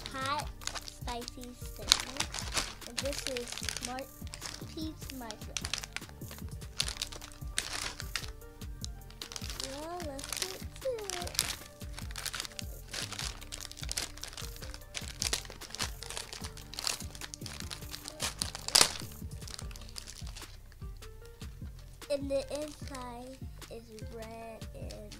hot, spicy cinnamon. And this is Peeps marshmallow. Well, let's get to it. And the inside is red and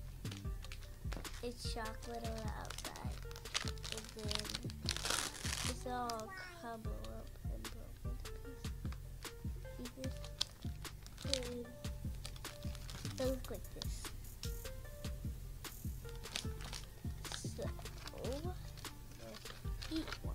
it's chocolate on the outside. And then it's all crumbled up and broken to pieces. And it looks like this. So, let's eat one.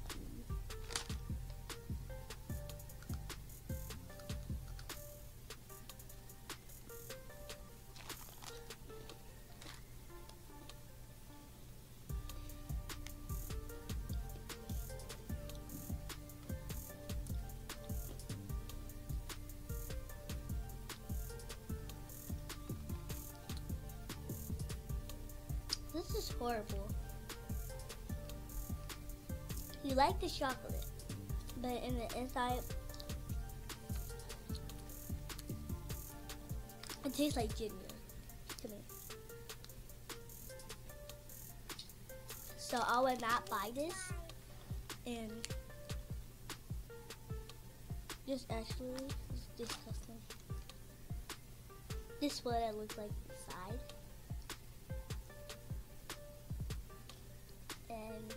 This is horrible. You like the chocolate, but in the inside, it tastes like ginger to me. So I would not buy this. And this actually is disgusting. This is what it looks like inside. And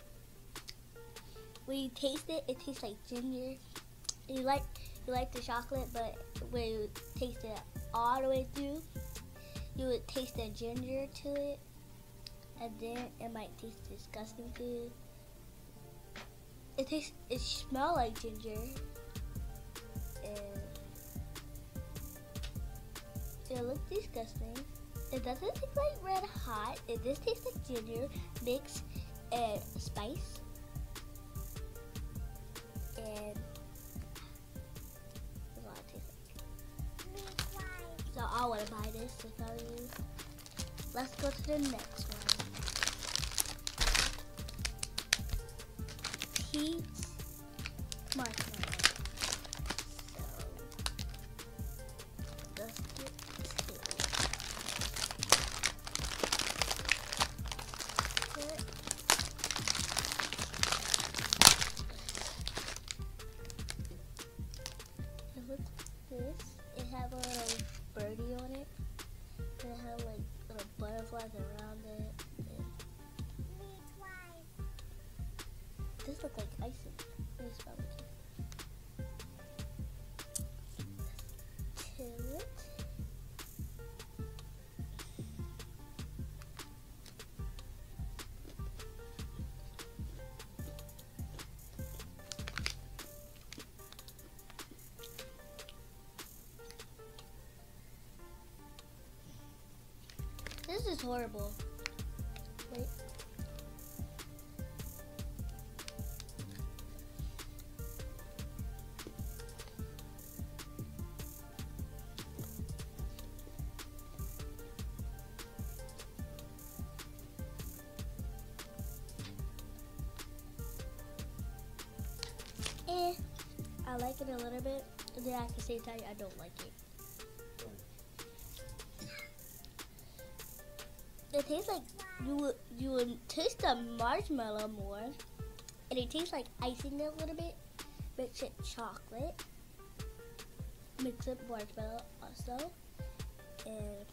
when you taste it, it tastes like ginger. You like the chocolate, but when you taste it all the way through, you would taste the ginger to it, and then it might taste disgusting to you. It smells like ginger, and it looks disgusting. It doesn't taste like red hot. It just tastes like ginger mixed and spice. And that's what it tastes like. So I want to buy this if I were you. Let's go to the next one. Peeps marshmallow. So let's get to it. It looks like this. It has a little birdie on it. And it has like little butterflies around it. This looks like icing. It's probably to it. This is horrible. Wait. I like it a little bit, and then at the same time, I don't like it. It tastes like you would taste the marshmallow more, and it tastes like icing a little bit, mixed with chocolate, mixed with marshmallow also, and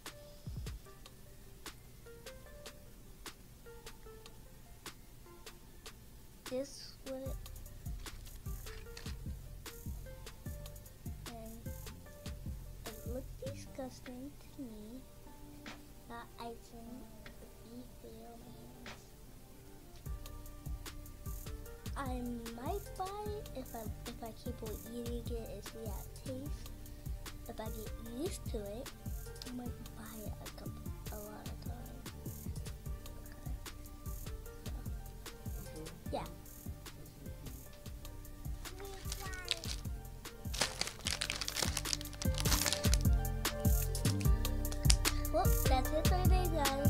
this would. Looks disgusting to me. Not icing. You feel my hands. I might buy it if I keep on eating it and see how it tastes. If I get used to it, I might buy it a lot of times. Okay. So, yeah. Well, that's it for today, guys.